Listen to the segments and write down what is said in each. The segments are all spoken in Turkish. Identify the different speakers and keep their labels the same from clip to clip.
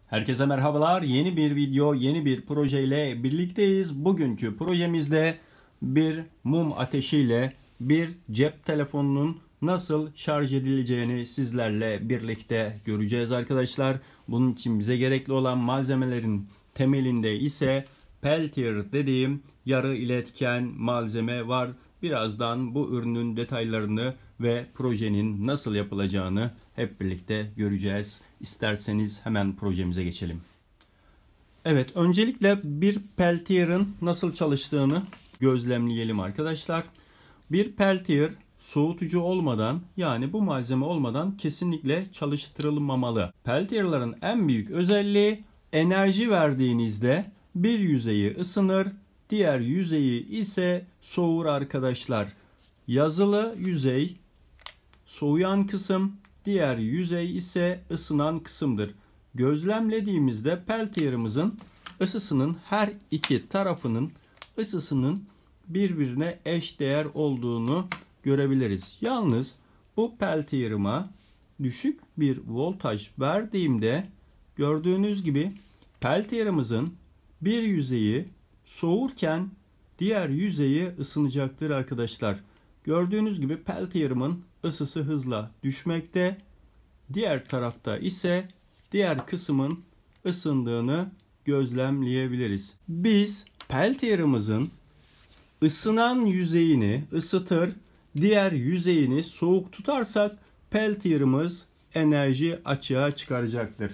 Speaker 1: Herkese merhabalar. Yeni bir video, yeni bir projeyle birlikteyiz. Bugünkü projemizde bir mum ateşiyle bir cep telefonunun nasıl şarj edileceğini sizlerle birlikte göreceğiz arkadaşlar. Bunun için bize gerekli olan malzemelerin temelinde ise Peltier dediğim yarı iletken malzeme var. Birazdan bu ürünün detaylarını ve projenin nasıl yapılacağını hep birlikte göreceğiz. İsterseniz hemen projemize geçelim. Evet, öncelikle bir Peltier'ın nasıl çalıştığını gözlemleyelim arkadaşlar. Bir Peltier soğutucu olmadan, yani bu malzeme olmadan kesinlikle çalıştırılmamalı. Peltier'ların en büyük özelliği, enerji verdiğinizde bir yüzeyi ısınır, diğer yüzeyi ise soğur arkadaşlar. Yazılı yüzey soğuyan kısım, diğer yüzey ise ısınan kısımdır. Gözlemlediğimizde Peltier'ımızın ısısının her iki tarafının ısısının birbirine eş değer olduğunu görebiliriz. Yalnız bu Peltier'ıma düşük bir voltaj verdiğimde gördüğünüz gibi Peltier'ımızın bir yüzeyi soğurken diğer yüzeyi ısınacaktır arkadaşlar. Gördüğünüz gibi Peltier'ımın ısısı hızla düşmekte. Diğer tarafta ise diğer kısmın ısındığını gözlemleyebiliriz. Biz Peltier'ımızın ısınan yüzeyini ısıtır, diğer yüzeyini soğuk tutarsak Peltier'ımız enerji açığa çıkaracaktır.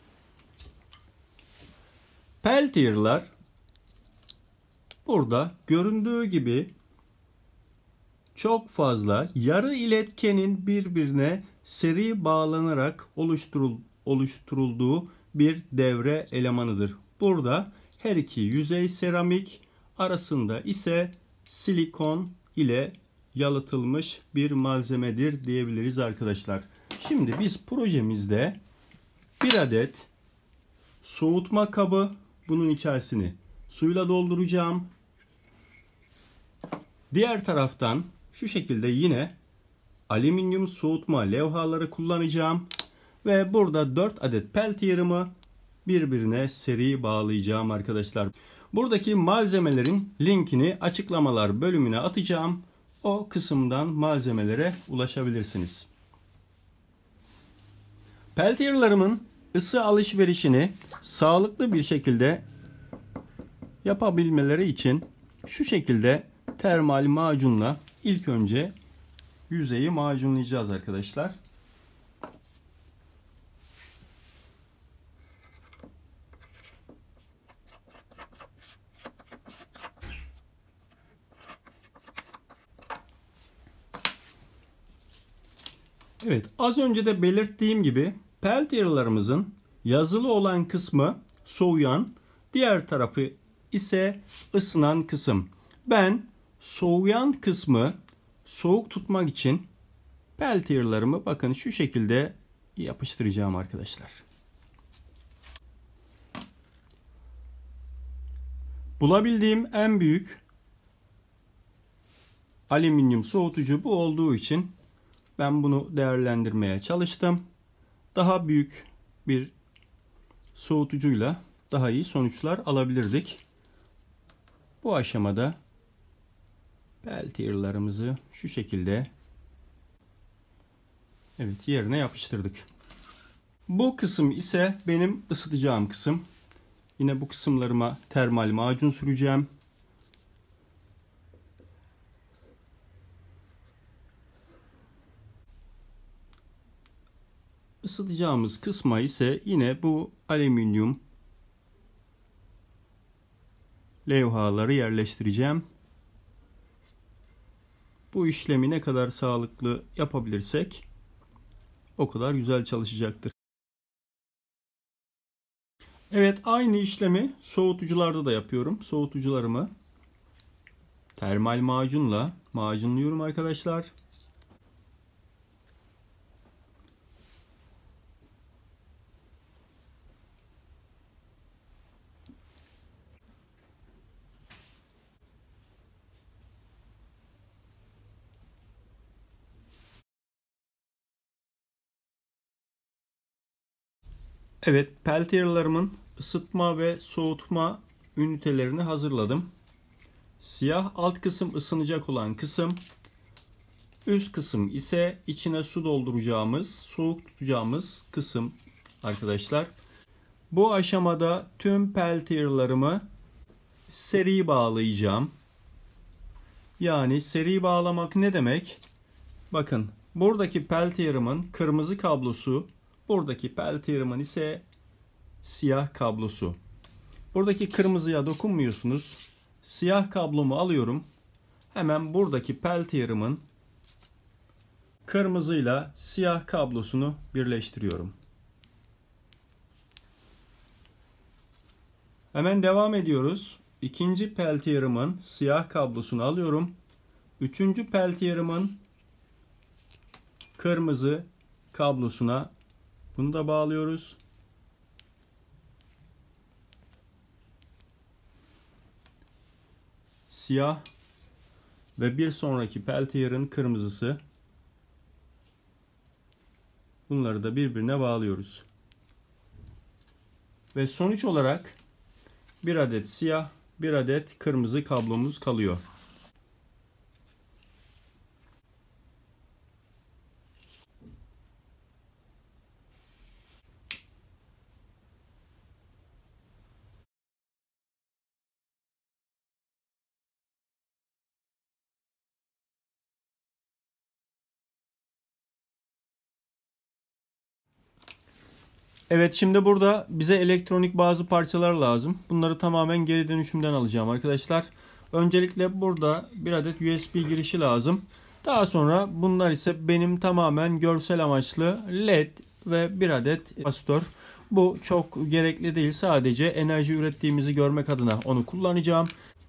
Speaker 1: Peltier'lar burada göründüğü gibi çok fazla yarı iletkenin birbirine seri bağlanarak oluşturulduğu bir devre elemanıdır. Burada her iki yüzey seramik, arasında ise silikon ile yalıtılmış bir malzemedir diyebiliriz arkadaşlar. Şimdi biz projemizde bir adet soğutma kabı, bunun içerisini suyla dolduracağım. Diğer taraftan şu şekilde yine alüminyum soğutma levhaları kullanacağım. Ve burada 4 adet Peltier'ımı birbirine seri bağlayacağım arkadaşlar. Buradaki malzemelerin linkini açıklamalar bölümüne atacağım. O kısımdan malzemelere ulaşabilirsiniz. Peltier'larımın ısı alışverişini sağlıklı bir şekilde yapabilmeleri için şu şekilde termal macunla ilk önce yüzeyi macunlayacağız arkadaşlar. Evet, az önce de belirttiğim gibi Peltier'larımızın yazılı olan kısmı soğuyan, diğer tarafı ise ısınan kısım. Ben soğuyan kısmı soğuk tutmak için Peltier'larımı bakın şu şekilde yapıştıracağım arkadaşlar. Bulabildiğim en büyük alüminyum soğutucu bu olduğu için ben bunu değerlendirmeye çalıştım. Daha büyük bir soğutucuyla daha iyi sonuçlar alabilirdik. Bu aşamada Peltier'larımızı şu şekilde yerine yapıştırdık. Bu kısım ise benim ısıtacağım kısım. Yine bu kısımlarıma termal macun süreceğim. Isıtacağımız kısma ise yine bu alüminyum levhaları yerleştireceğim. Bu işlemi ne kadar sağlıklı yapabilirsek o kadar güzel çalışacaktır. Evet, aynı işlemi soğutucularda da yapıyorum. Soğutucularımı termal macunla macunluyorum arkadaşlar. Evet, Peltier'larımın ısıtma ve soğutma ünitelerini hazırladım. Siyah alt kısım ısınacak olan kısım. Üst kısım ise içine su dolduracağımız, soğuk tutacağımız kısım arkadaşlar. Bu aşamada tüm Peltier'larımı seri bağlayacağım. Yani seri bağlamak ne demek? Bakın, buradaki Peltier'ımın kırmızı kablosu, buradaki Peltier'ımın ise siyah kablosu. Buradaki kırmızıya dokunmuyorsunuz. Siyah kablomu alıyorum. Hemen buradaki Peltier'ımın kırmızıyla siyah kablosunu birleştiriyorum. Hemen devam ediyoruz. İkinci Peltier'ımın siyah kablosunu alıyorum. Üçüncü Peltier'ımın kırmızı kablosuna bunu da bağlıyoruz. Siyah ve bir sonraki Peltier'ın kırmızısı. Bunları da birbirine bağlıyoruz. Ve sonuç olarak bir adet siyah, bir adet kırmızı kablomuz kalıyor. Evet, şimdi burada bize elektronik bazı parçalar lazım. Bunları tamamen geri dönüşümden alacağım arkadaşlar. Öncelikle burada bir adet USB girişi lazım. Daha sonra bunlar ise benim tamamen görsel amaçlı LED ve bir adet kapasitör. Bu çok gerekli değil. Sadece enerji ürettiğimizi görmek adına onu kullanacağım.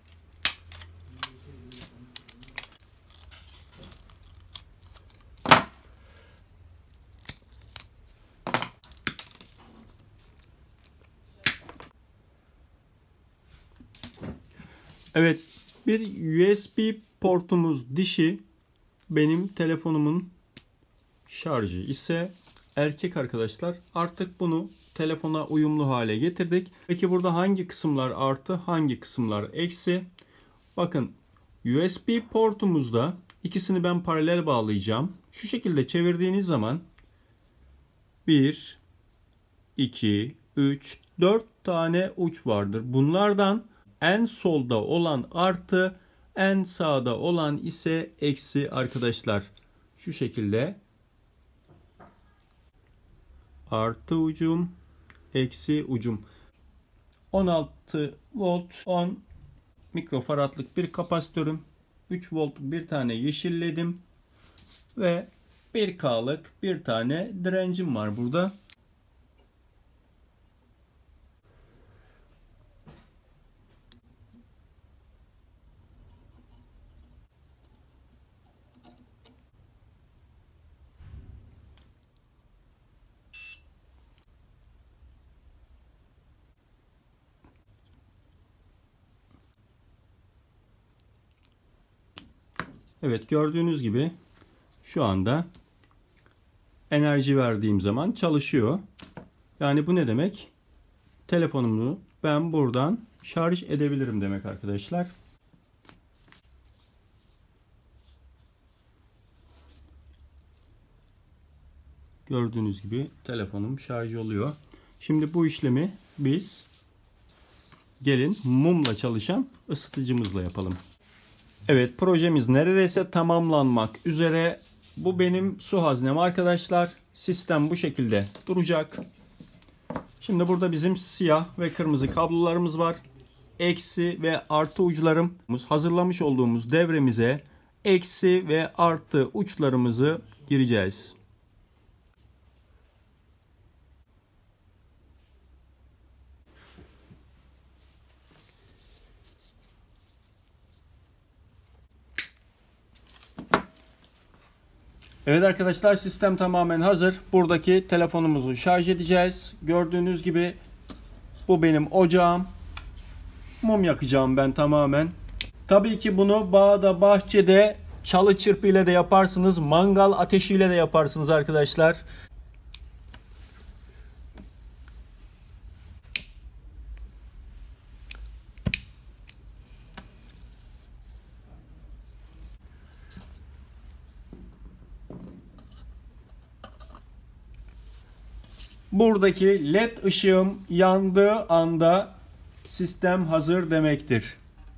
Speaker 1: Evet, bir USB portumuz dişi, benim telefonumun şarjı ise erkek arkadaşlar. Artık bunu telefona uyumlu hale getirdik. Peki burada hangi kısımlar artı, hangi kısımlar eksi? Bakın, USB portumuzda ikisini ben paralel bağlayacağım. Şu şekilde çevirdiğiniz zaman 1, 2, 3, 4 tane uç vardır. Bunlardan en solda olan artı, en sağda olan ise eksi arkadaşlar. Şu şekilde artı ucum, eksi ucum. 16 volt 10 mikrofaradlık bir kapasitörüm. 3 volt bir tane yeşil ledim ve 1K'lık bir tane direncim var burada. Evet, gördüğünüz gibi şu anda enerji verdiğim zaman çalışıyor. Yani bu ne demek? Telefonumu ben buradan şarj edebilirim demek arkadaşlar. Gördüğünüz gibi telefonum şarj oluyor. Şimdi bu işlemi biz gelin mumla çalışan ısıtıcımızla yapalım. Evet, projemiz neredeyse tamamlanmak üzere. Bu benim su haznem arkadaşlar. Sistem bu şekilde duracak. Şimdi burada bizim siyah ve kırmızı kablolarımız var. Eksi ve artı uçlarımız, hazırlamış olduğumuz devremize eksi ve artı uçlarımızı gireceğiz. Evet arkadaşlar, sistem tamamen hazır. Buradaki telefonumuzu şarj edeceğiz. Gördüğünüz gibi bu benim ocağım. Mum yakacağım ben tamamen. Tabii ki bunu bağda, bahçede, çalı çırpı ile de yaparsınız. Mangal ateşiyle de yaparsınız arkadaşlar. buradaki led ışığım yandığı anda sistem hazır demektir.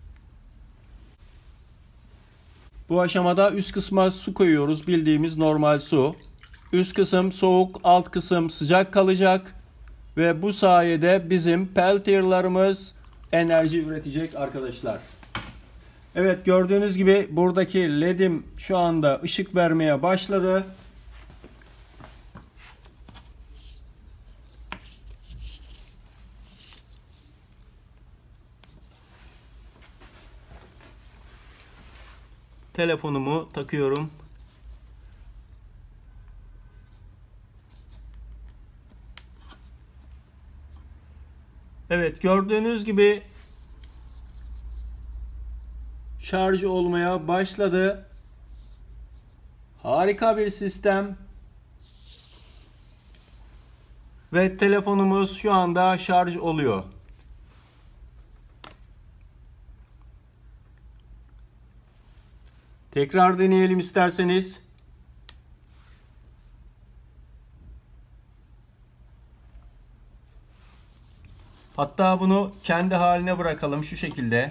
Speaker 1: Bu aşamada üst kısma su koyuyoruz. Bildiğimiz normal su. Üst kısım soğuk, alt kısım sıcak kalacak. Ve bu sayede bizim Peltier'larımız enerji üretecek arkadaşlar. Evet, gördüğünüz gibi buradaki led'im şu anda ışık vermeye başladı. Telefonumu takıyorum. Evet, gördüğünüz gibi şarj olmaya başladı. Harika bir sistem. Ve telefonumuz şu anda şarj oluyor. Tekrar deneyelim isterseniz. Hatta bunu kendi haline bırakalım şu şekilde.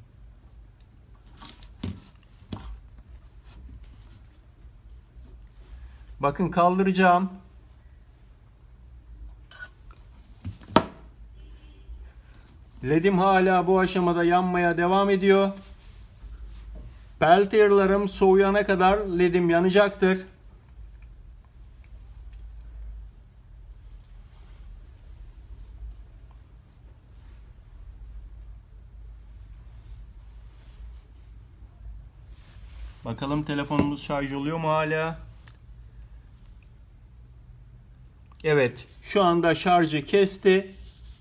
Speaker 1: Bakın, kaldıracağım. LED'im hala bu aşamada yanmaya devam ediyor. Peltier'larım soğuyana kadar LED'im yanacaktır. Bakalım telefonumuz şarj oluyor mu hala? Evet, şu anda şarjı kesti.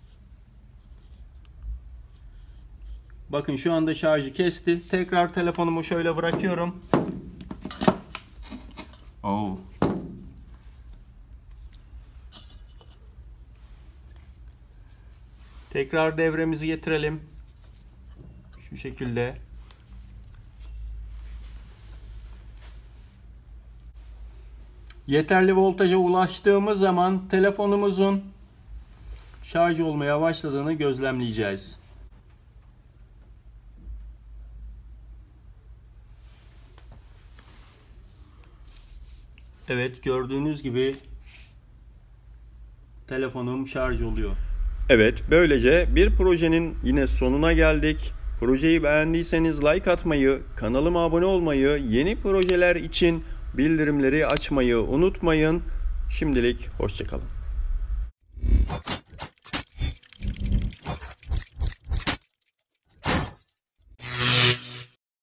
Speaker 1: Bakın, şu anda şarjı kesti. Tekrar telefonumu şöyle bırakıyorum. Oo. Tekrar devremizi getirelim. Şu şekilde. Yeterli voltaja ulaştığımız zaman telefonumuzun şarj olmaya başladığını gözlemleyeceğiz. Evet, gördüğünüz gibi telefonum şarj oluyor. Evet, böylece bir projenin yine sonuna geldik. Projeyi beğendiyseniz like atmayı, kanalıma abone olmayı, yeni projeler için bildirimleri açmayı unutmayın. Şimdilik hoşça kalın.